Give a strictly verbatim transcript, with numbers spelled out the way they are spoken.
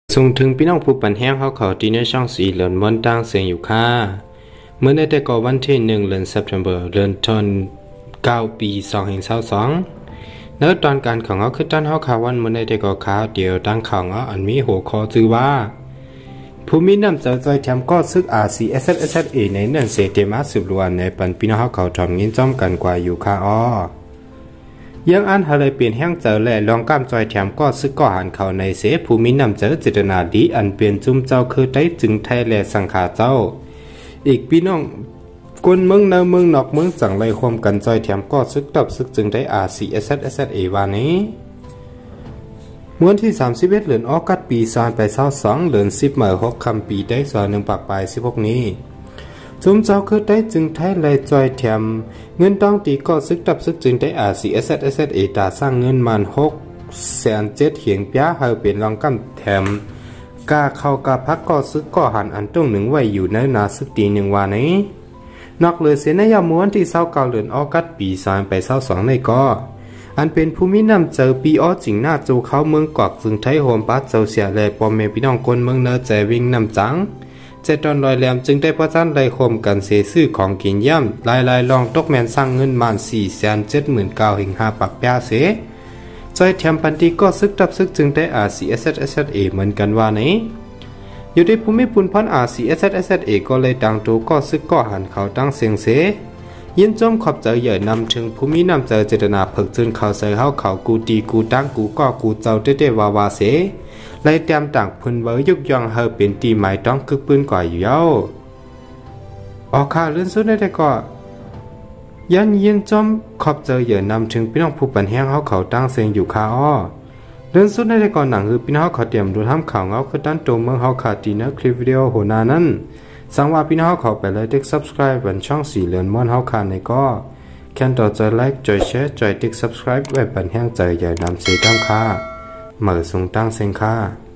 ส่งถึงพี่น้องผู้ปันแห้งเขาเขาที่ในช่องสีเหลือนม้วนตั้งเสียงอยู่ค่ะเมื่อในแต่ก่อวันที่หนึ่งเดือนเซปเทมเบอร์เดือนธันเก้าปีสองพันสองเนื้อตอนการของเขาคือตั้งเขาข่าววันเมื่อในแต่ก่อข่าวเดียวตั้งข่าวเขาอันมีหัวข้อชื่อว่าผู้มีน้ำใจใจแถมก็ซึกอาซีเอสเอสเอในเนื่องเสียเตมาสืบล้วนในปันพี่น้องเขาเขาทำเงินจ้อมกันกว่าอยู่ค่ะอ้อยังอันหาเลยเปลี่ยนแห้งเจอและลองก้ามจอยแถมก็ซึกก่อหันเขาในเสภูมินำเจอจิตนาดีอันเปลี่ยนจุ่มเจ้าคือได้จึงไทยและสังขาเจ้าอีกพี่น้องคนเมืองเนเมืองนอกเมืองสั่งเลยความกันจอยแถมก็ซึกตับซึกจึงได้อาซีเอสเอสเอวานี้เมื่อที่สามสิบเอ็ดเดือนออกัสปีสานไปเศร้าสองเดือนสิบเมื่อหกคำปีได้สอนหนึ่งปากปลายสิบหกนี้จุ่มเจ้าคือได้จึงไทยเลยจอยแถมเงินต้องตีก็ซึกตับซึกจึงได้อาซีเอสเอสเอตาสร้างเงินมันหกแสนเจ็ดเหียงป้าเฮาเป็นรองกำแถมกาเข้ากาพักก็ซึกก็หันอันต้งหนึ่งไว้อยู่ในนาซึกตีหนึ่งวานี้นอกเหลือเสียในยามม้วนที่เศร้าเก่าเดือนออกัสปีสานไปเศร้าสองในก็อันเป็นภูมินำเจอปีอ้อจิงหน้าจูเข้าเมืองกอกจึงไทยโฮมปัดเจ้าเสียแลปอมเมพี่น้องคนเมืองเนอใจวิ่งนำจังเจตอนลอยแหลมจึงได้ประจันไล่โฮมกันเสียซื้อของกินย่ำลายลายลองตกแมนสร้างเงินมันสี่แสนเจ็ดหมื่นเก้าหิงห้าปักแปะเสจอยแถมปันตีก็ซึกตับซึกจึงได้อาซีเอสเอสเอเหมือนกันว่านี้อยู่ในภูมิปุนพันอาซีเอสเอสเอก็เลยดังตัวก็ซึกก็หันเขาตั้งเสียงเสยินจมขอบเจอใหญ่นำถึงภูมินำเจอเจตนาเพิกจึงเขาใส่เข้าเขากูตีกูตั้งกูก็กูเจ้าเต้เต้วาวาเสไล่เตรียมต่างพื้นเวยุกยองเฮอเป็นตีหมายต้องคึกปืนกว่าอยู่เย้าออกข่าวเลื่อนสุดได้แต่ก็ยันยินจมขอบเจอใหญ่นำถึงพี่น้องผู้ปันแห้งเขาเขาตั้งเสียงอยู่คาอ้อเลื่อนสุดได้แต่ก่อนหนังคือพี่น้องเขาเตรียมดูทำข่าวเงาคือด้านตัวเมืองเขาขาดตีนะคลิปวิดีโอโหนานั้นสังว่าพี่น้องเขาไปเลยติ๊ก subscribe บนช่องสีเหลืองม้วนเขาขาดในก็แค่ต่อใจไลค์จอยแชร์จอยติ๊ก subscribe ไว้ปันแห้งใจใหญ่นำเสียตั้งค่าเหมือส่งตั้งเสียงค่า